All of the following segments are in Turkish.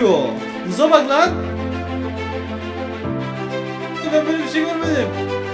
yapıyor. Hıza bak lan. Ben böyle bir şey görmedim.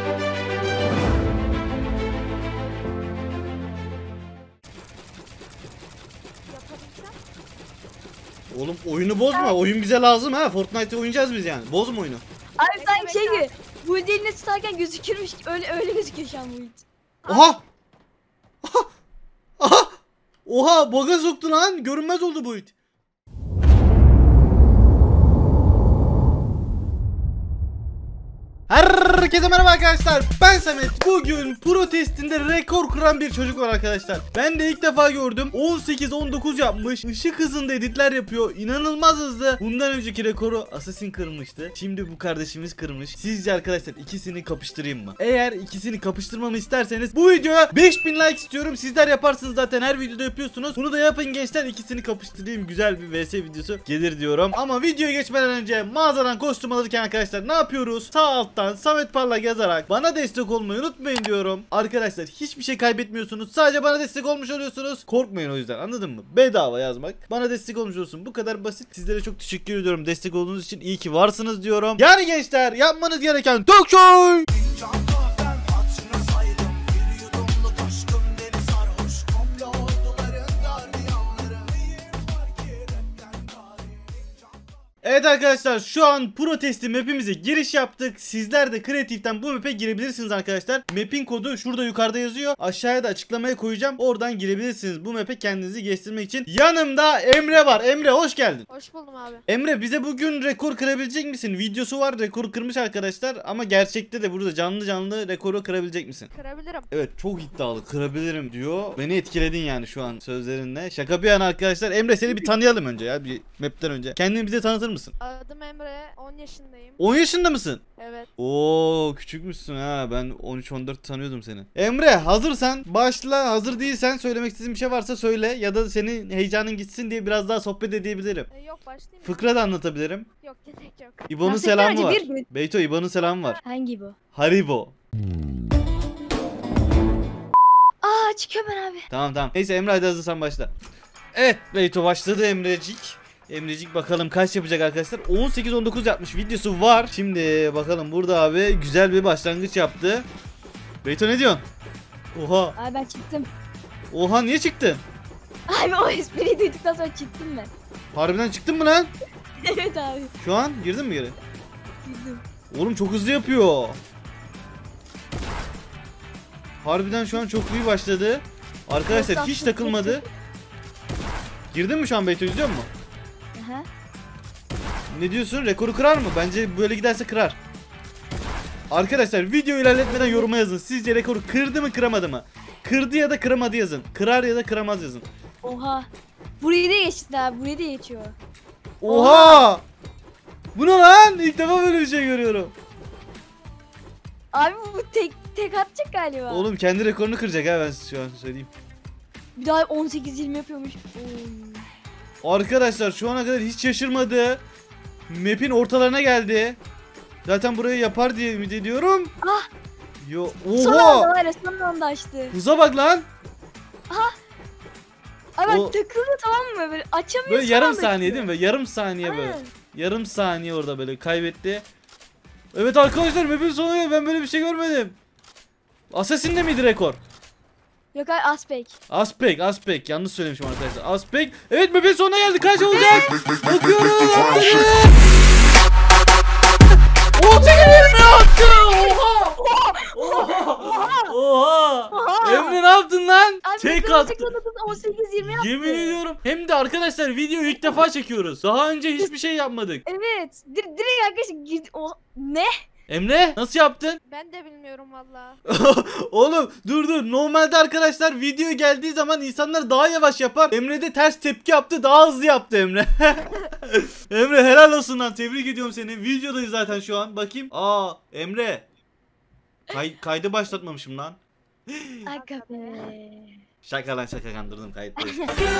Oğlum oyunu bozma. Oyun bize lazım ha. Fortnite'ı oynayacağız biz yani. Bozma oyunu. Abi sanki şey gibi. Bu elini tutarken gözükürmüş. Öyle gözüküyor şu an bu it. Oha! Aha! Aha! Oha! Baga soktu lan. Görünmez oldu bu it. Herkese merhaba arkadaşlar, ben Samet. Bugün pro testinde rekor kıran bir çocuk var arkadaşlar. Ben de ilk defa gördüm. 18-19 yapmış. Işık hızında editler yapıyor. İnanılmaz hızlı. Bundan önceki rekoru Assassin kırmıştı. Şimdi bu kardeşimiz kırmış. Sizce arkadaşlar ikisini kapıştırayım mı? Eğer ikisini kapıştırmamı isterseniz bu videoya 5000 like istiyorum. Sizler yaparsınız zaten, her videoda yapıyorsunuz. Bunu da yapın gençler, ikisini kapıştırayım. Güzel bir vs videosu gelir diyorum. Ama videoya geçmeden önce mağazadan kostüm alırken arkadaşlar ne yapıyoruz? Sağ alttan Samet Parlak yazarak bana destek olmayı unutmayın diyorum. Arkadaşlar hiçbir şey kaybetmiyorsunuz. Sadece bana destek olmuş oluyorsunuz. Korkmayın o yüzden, anladın mı? Bedava yazmak. Bana destek olmuş olsun. Bu kadar basit. Sizlere çok teşekkür ediyorum. Destek olduğunuz için iyi ki varsınız diyorum. Yani gençler yapmanız gereken tek şey. Evet arkadaşlar, şu an pro testi map'imize giriş yaptık. Sizler de kreatiften bu map'e girebilirsiniz arkadaşlar. Map'in kodu şurada yukarıda yazıyor. Aşağıya da açıklamaya koyacağım. Oradan girebilirsiniz bu map'e kendinizi geliştirmek için. Yanımda Emre var. Emre hoş geldin. Hoş buldum abi. Emre, bize bugün rekor kırabilecek misin? Videosu var, rekor kırmış arkadaşlar. Ama gerçekte de burada canlı canlı rekoru kırabilecek misin? Kırabilirim. Evet, çok iddialı, kırabilirim diyor. Beni etkiledin yani şu an sözlerinle. Şaka bir yana arkadaşlar. Emre, seni bir tanıyalım önce ya, bir map'ten önce. Kendini bize tanıtır mısın? Adım Emre, 10 yaşındayım. 10 yaşında mısın? Evet. Oo, küçükmüşsün ha. Ben 13-14 tanıyordum seni. Emre, hazırsan başla. Hazır değilsen söylemek istediğin bir şey varsa söyle. Ya da senin heyecanın gitsin diye biraz daha sohbet edebilirim. Yok başlayayım. Fıkra da anlatabilirim. Yok gerek yok. İbo'nun Nasıl selamı önce var. bir gün? Beyto, İbo'nun selamı var. Hangi bu? Haribo. Aa, çıkıyor ben abi. Tamam. Neyse Emre, hadi hazırsan başla. Evet Beyto, başladı Emrecik. Emrecik bakalım kaç yapacak arkadaşlar. 18-19 yapmış, videosu var. Şimdi bakalım, burada abi güzel bir başlangıç yaptı. Beyto ne diyorsun? Oha. Abi ben çıktım. Oha, niye çıktın? Abi o espriyi duyduktan sonra çıktım ben. Harbiden çıktın mı lan? Evet abi. Şu an girdin mi geri? Girdim. Oğlum çok hızlı yapıyor. Harbiden şu an çok iyi başladı. Arkadaşlar hiç takılmadı. Girdin mi şu an Beyto, izliyor musun? Aha. Ne diyorsun? Rekoru kırar mı? Bence böyle giderse kırar. Arkadaşlar video ilerletmeden yoruma yazın. Sizce rekoru kırdı mı kıramadı mı? Kırdı ya da kıramadı yazın. Kırar ya da kıramaz yazın. Oha. Burayı da geçti abi. Burayı da geçiyor. Oha! Bu ne lan? İlk defa böyle bir şey görüyorum. Abi bu tek atacak galiba. Oğlum kendi rekorunu kıracak ha, ben şu an söyleyeyim. Bir daha 18-20 yapıyormuş. Arkadaşlar şu ana kadar hiç şaşırmadı. Map'in ortalarına geldi. Zaten burayı yapar diye ümit ediyorum. Ah! Yo, Son anda oha! var ya, son anda açtı. Hıza bak lan. Abi bak O- takıldı, tamam mı? Böyle açamıyor. Böyle son yarım anda saniye açıyor. değil mi? Böyle yarım saniye böyle. Aynen. Yarım saniye orada böyle kaybetti. Evet arkadaşlar, map'in sonunda ben böyle bir şey görmedim. Assassin'de miydi rekor? Yok abi, Aspek. Aspek. Yanlış söylemişim arkadaşlar. Aspek. Evet, map'in sonuna geldik. Kaç olacak? Bakıyoruz. 18 20 attı. Oha. Emre ne yaptın lan? Abi Tek attı. 18-20 yaptı. Yemin ediyorum. Hem de arkadaşlar videoyu ilk defa çekiyoruz. Daha önce hiçbir şey yapmadık. Evet. Direkt arkadaşlar girdi. Ne? Emre nasıl yaptın? Ben de bilmiyorum valla. Oğlum dur. Normalde arkadaşlar video geldiği zaman insanlar daha yavaş yapar. Emre de ters tepki yaptı. Daha hızlı yaptı Emre. Emre helal olsun lan. Tebrik ediyorum seni. Videodayız zaten şu an. Bakayım. Aa Emre. Kaydı başlatmamışım lan. Aga be. Şaka kandırdım, kayıttayız.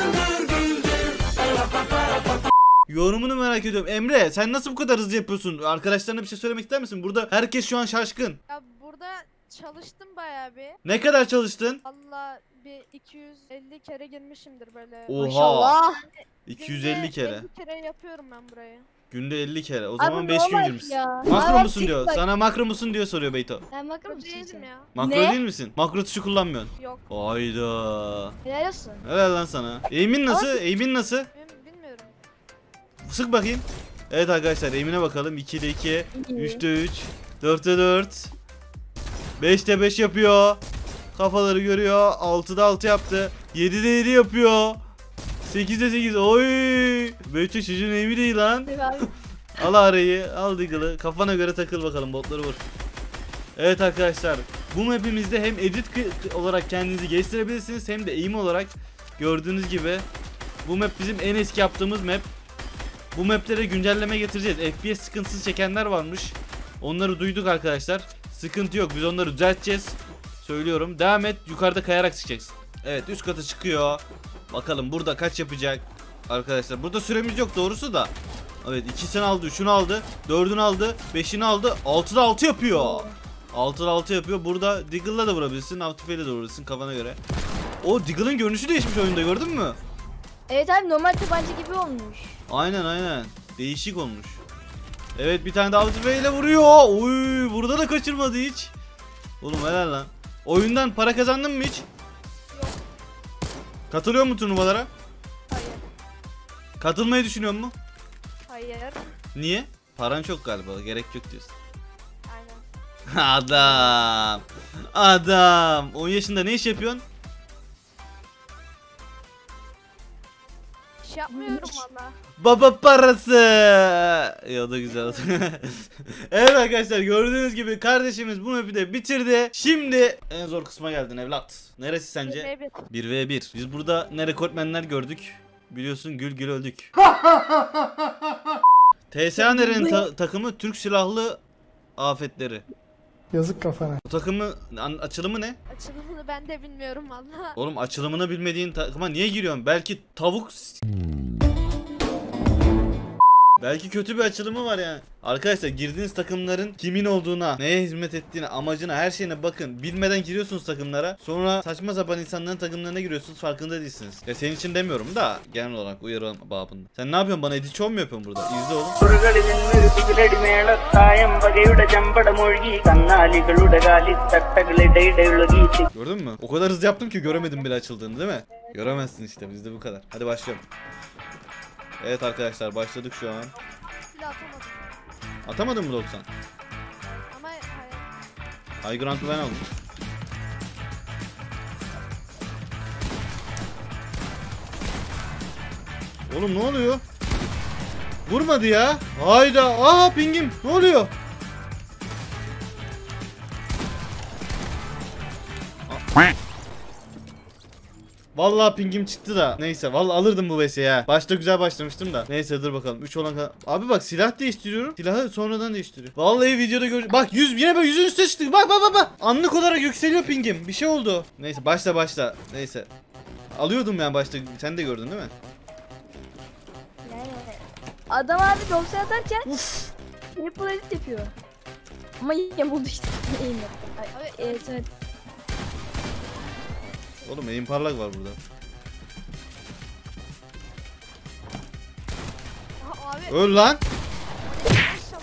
Yorumunu merak ediyorum. Emre sen nasıl bu kadar hızlı yapıyorsun? Arkadaşlarına bir şey söylemek ister misin? Burada herkes şu an şaşkın. Ya burada çalıştım bayağı bir. Ne kadar çalıştın? Valla bir 250 kere girmişimdir böyle. Oha. Maşallah. 250 Günde kere. 50 kere yapıyorum ben burayı. Günde 50 kere. O Abi zaman 5 gün normal girmişsin. ya. Makro Abi musun tek diyor. bak- Sana makro musun diyor soruyor Beyto. Ben makro Bu musun değilim sen? ya. Makro Ne? değil misin? Makro tuşu kullanmıyorsun. Yok. Hayda. Helal olsun. Helal lan sana. Eğimin nasıl? Eğimin nasıl? Bilmiyorum. Sık bakayım. Evet arkadaşlar eğimine bakalım. 2'de 2, İyi. 3'te 3, 4'te 4. 5'te 5 yapıyor. Kafaları görüyor. 6'da 6 yaptı. 7'de 7 yapıyor. 8'de 8. Oy! Beyto çocuğun eğimi değil lan. Abi. Al arayı, al Diggle'ı. Kafana göre takıl bakalım, botları vur. Evet arkadaşlar, bu map'imizde hem edit olarak kendinizi geliştirebilirsiniz hem de eğim olarak gördüğünüz gibi bu map bizim en eski yaptığımız map. Bu map'lere güncelleme getireceğiz. FPS sıkıntısı çekenler varmış. Onları duyduk arkadaşlar. Sıkıntı yok, biz onları düzelteceğiz. Söylüyorum. Devam et, yukarıda kayarak çıkacaksın. Evet, üst kata çıkıyor. Bakalım burada kaç yapacak arkadaşlar. Burada süremiz yok doğrusu da. Evet, 2'sini aldı, 3'ünü aldı, 4'ünü aldı, 5'ini aldı, 6'da 6 yapıyor. 6'da 6 yapıyor. Burada Diggle'la da vurabilirsin, Avtufe'yle de vurabilirsin kafana göre. O Diggle'ın görünüşü değişmiş oyunda, gördün mü? Evet abi normal tabanca gibi olmuş. Aynen. Değişik olmuş. Evet, bir tane de Avtufe'yle vuruyor. Oy, burada da kaçırmadı hiç. Oğlum helal lan. Oyundan para kazandın mı hiç? Yok. Katılıyor mu turnuvalara? Hayır. Katılmayı düşünüyor musun? Hayır. Niye? Paran çok galiba, gerek yok diyorsun. Aynen. Adam 10 yaşında ne iş yapıyorsun? İş yapmıyorum valla. Baba parası. Ya da güzel oldu. Evet arkadaşlar, gördüğünüz gibi kardeşimiz bu map'i de bitirdi. Şimdi en zor kısma geldin evlat. Neresi sence? 1v1. Biz burada ne rekortmenler gördük. Biliyorsun, gül gül öldük. TSA nerenin takımı? Türk Silahlı Afetleri. Yazık kafana. Bu takımın açılımı ne? Açılımını ben de bilmiyorum valla. Oğlum, açılımını bilmediğin takıma niye giriyorsun? Belki tavuk... Belki kötü bir açılımı var yani. Arkadaşlar, girdiğiniz takımların kimin olduğuna, neye hizmet ettiğine, amacına, her şeyine bakın. Bilmeden giriyorsunuz takımlara. Sonra saçma sapan insanların takımlarına giriyorsunuz, farkında değilsiniz. Ya senin için demiyorum da genel olarak uyarı babında. Sen ne yapıyorsun, bana edit show mu yapıyorsun burada? İzle oğlum. Gördün mü? O kadar hızlı yaptım ki göremedim bile açıldığını, değil mi? Göremezsin işte, bizde bu kadar. Hadi başlayalım. Evet arkadaşlar, başladık şu an. Silah atamadım. Atamadın mı 90? Ama hayır. High ground'u ben aldım. Oğlum ne oluyor? Vurmadı ya. Hayda. Aha, pingim. Ne oluyor? Vallahi pingim çıktı da. Neyse, vallahi alırdım bu VS'yi ha. Başta güzel başlamıştım da. Neyse, dur bakalım. 3 olan kadar. Abi bak, silah değiştiriyorum. Silahı sonradan değiştiriyor. Vallahi videoda gör. Bak 100, yine böyle 100'ün üstüne çıktık. Bak. Anlık olarak yükseliyor pingim. Bir şey oldu. Neyse, başla. Neyse. Alıyordum yani başta. Sen de gördün değil mi? Yani adam abi 90 atarken Uf. triple edit yapıyor. Ama yamuldu işte. Eğim yok. Abi Evet. Oğlum, eğim parlak var burada. aha, abi. Öl lan. Maşallah.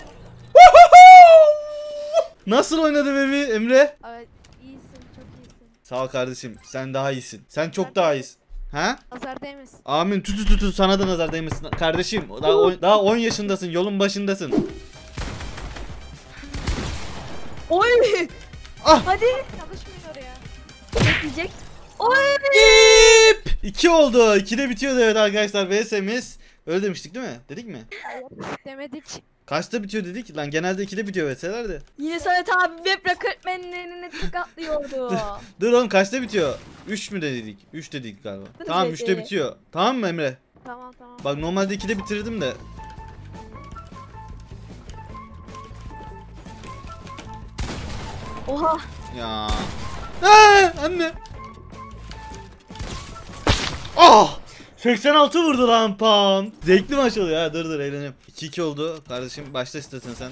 Nasıl oynadım Emre? Evet, iyisin, çok iyisin. Sağ ol kardeşim. Sen daha iyisin. Sen çok daha iyisin. Ha? Nazar değmesin. Amin. Tutu sana da nazar değmesin. Kardeşim, daha 10 yaşındasın. Yolun başındasın. Oy! Ah! Hadi. Çalışmayın oraya. Bekleyecek. Oy! 2 oldu. 2'de bitiyordu evet arkadaşlar VS'miz. Öyle demiştik değil mi? Dedik mi? Demedik. Kaçta bitiyor dedik? Lan genelde 2'de bitiyor VS'ler de. Yine Samet abi web rekortmenlerini tokatlıyordu. Dur oğlum, kaçta bitiyor? 3 mü dedik? 3 dedik galiba. Dur, Tamam, VS. 3'te bitiyor. Tamam mı Emre? Tamam. Bak normalde 2'de bitirdim de. Oha. Ya. Anne. Ah! 86 vurdu lan pam. Zevkli maç oluyor ha. Dur eğleniyorum. 2-2 oldu. Kardeşim başla istersen sen.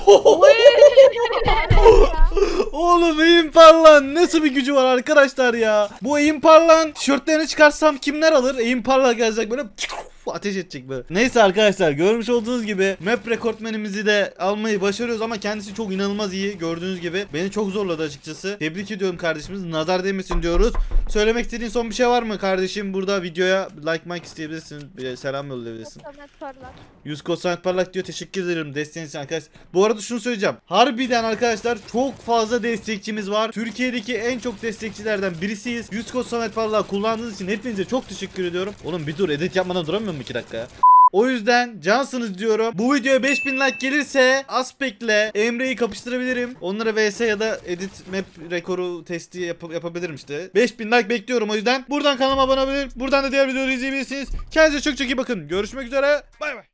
Oğlum Imparlan nasıl bir gücü var arkadaşlar ya. Bu Imparlan tişörtlerini çıkarsam kimler alır? Imparlan gelecek böyle ateş edecek böyle. Neyse arkadaşlar, görmüş olduğunuz gibi map rekortmenimizi de almayı başarıyoruz ama kendisi çok inanılmaz iyi, gördüğünüz gibi. Beni çok zorladı açıkçası. Tebrik ediyorum kardeşimiz. Nazar değmesin diyoruz. Söylemek istediğin son bir şey var mı kardeşim? Burada videoya like isteyebilirsin. Bir selam yollayabilirsin. Samet Parlak. Yusko Samet Parlak diyor. Teşekkür ederim desteğiniz için arkadaşlar. Bu arada şunu söyleyeceğim. Harbiden arkadaşlar çok fazla destekçimiz var. Türkiye'deki en çok destekçilerden birisiyiz. Yusko Samet Parlak kullandığınız için hepinize çok teşekkür ediyorum. Oğlum bir dur, edit yapmadan duramıyor mu 2 dakika ya? O yüzden cansınız diyorum. Bu videoya 5000 like gelirse Aspek'le Emre'yi kapıştırabilirim. Onlara vs ya da edit map rekoru testi yapabilirim işte. 5000 like bekliyorum o yüzden. Buradan kanalıma abone olabilir. Buradan da diğer videoları izleyebilirsiniz. Kendinize çok çok iyi bakın. Görüşmek üzere. Bay bay.